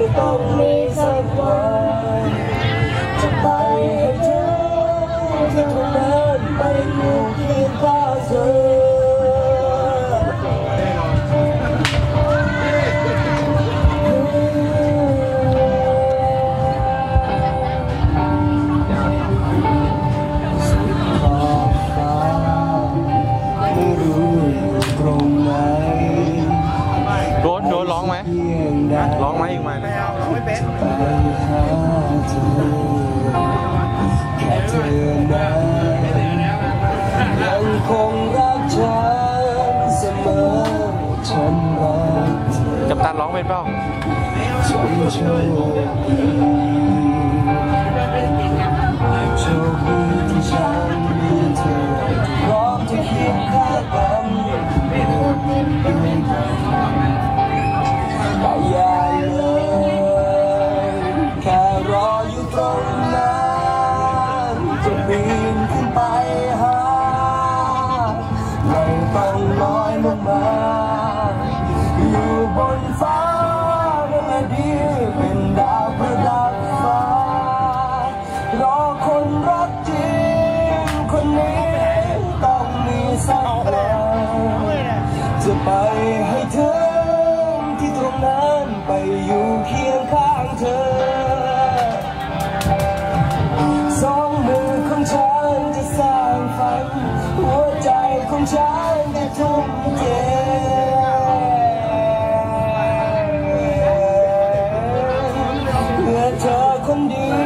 ต้องมีสักวันจะไปให้เธอที่ตรงนั้นไปอยู่เคียงข้างเธอโดนร้องไหมร้องไหมอีกไหมไม่เอาร้องไม่เป็นแค่เธอนั้นยังคงรักฉันเสมอฉันรักเธอกัปตันร้องเป็นเปล่าฉันโชคดีที่ฉันมีเธอพร้อมจะเคียงข้างกันแต่อย่าเลยแค่รออยู่ตรงนั้นจะปีนขึ้นไปหาไม่ต้องลอยลงมาอยู่บนฟ้านั่นแหละดีเป็นดาวประดับฟ้ารอคนรักจริงคนนี้ต้องมีสักวันจะไปให้เธอที่ตรงนั้นไปอยู่เคียงข้างเธอสองมือของฉันจะสร้างฝันหัวใจของฉันจะทุ่มเทเพื่อเธอคนเดียว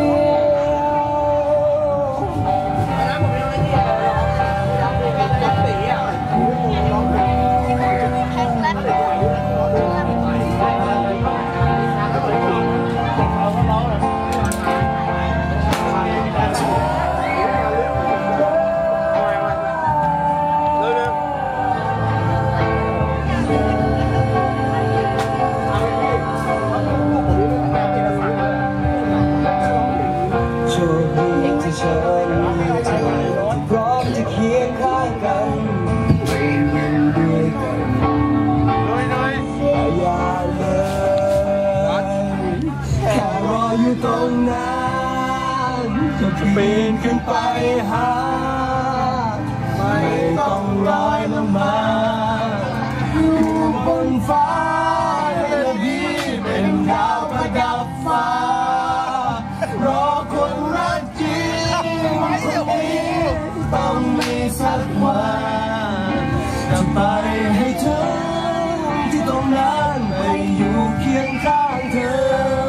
ที่ฉันมีเธอที่พร้อมจะเคียงข้างกันไปอยู่ด้วยกันอย่าเลยแค่รออยู่ตรงนั้นจะปีนขึ้นไปหาไม่ต้องลอยลงมาอยู่บนฟ้าและดีเป็นดาวประดับฟ้ารอคนรักจริงคนนี้ต้องมีสักวันจะไปให้เธอที่ตรงนั้นไปอยู่เคียงข้างเธอ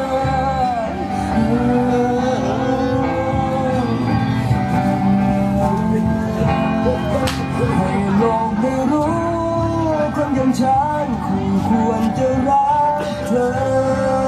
ให้โลกได้รู้คนอย่างฉันคู่ควรจะรักเธอ